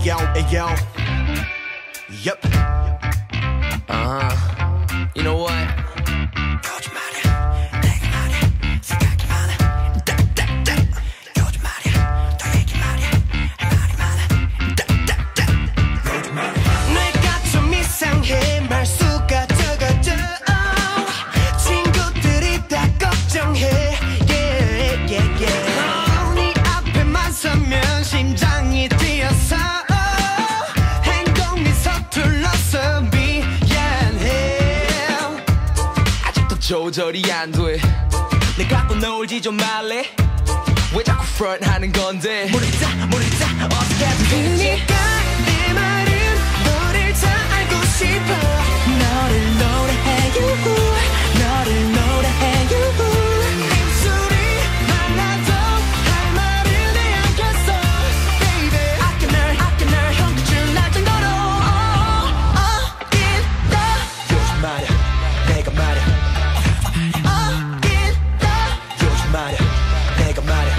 Ayo, ayo. Yep. You know what? 내가 좀 이상해 말수가 적어져 친구들이 다 걱정해 yeah, yeah, yeah. 네 앞에만 서면 심장이 뛰어서 행동이 서툴러서 미안해 아직도 조절이 안 돼. 내 갖고 놀지 좀 말래. 왜 자꾸 front 하는 건데. 모르겠다 어떻게 해도 되지. 그니까 내 말은 너를 잘 알고 싶어 너를 노래해요 너를 노래해요 입술이 말라도 할 말을 내야겠어 Baby 아껴 널 형 끝줄 날 정도로 요즘 말야 내가 말야 요즘 말야 내가 말야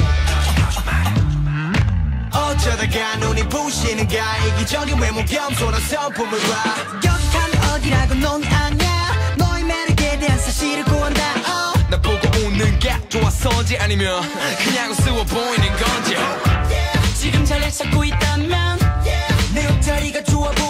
어쩌다가 눈이 부시는가 이기적인 외모 겸손한 성품을 봐 여기 가면 어디라고 넌 아냐 너의 매력에 대한 사실을 구한다 나 보고 웃는 게 좋아서인지 아니면 그냥 우스워 보이는 건지 지금 잘 찾고 있다면 내 옷자리가 좋아 보여